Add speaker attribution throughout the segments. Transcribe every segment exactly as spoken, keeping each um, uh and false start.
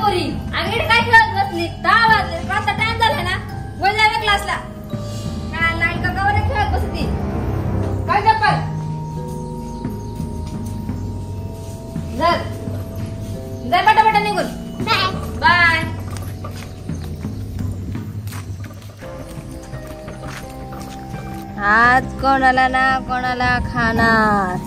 Speaker 1: पोरी आगीड काय खेळत बसली? दहा वाजले, आता टाइम झाला ना, वर जावे क्लासला. काय लाईन का गवर खेळत बसती? काय चप्पल जर जर पटापटा निघून. बाय. आज कोणाला ना कोणाला खाणार.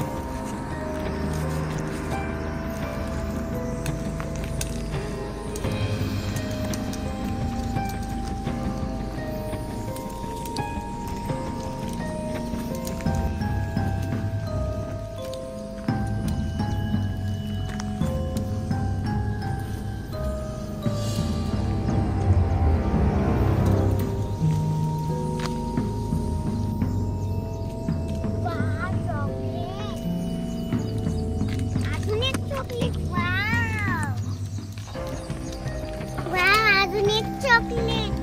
Speaker 2: चॉकलेट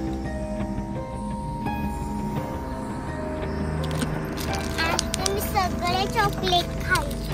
Speaker 2: आता मी सगळे चॉकलेट खायचे.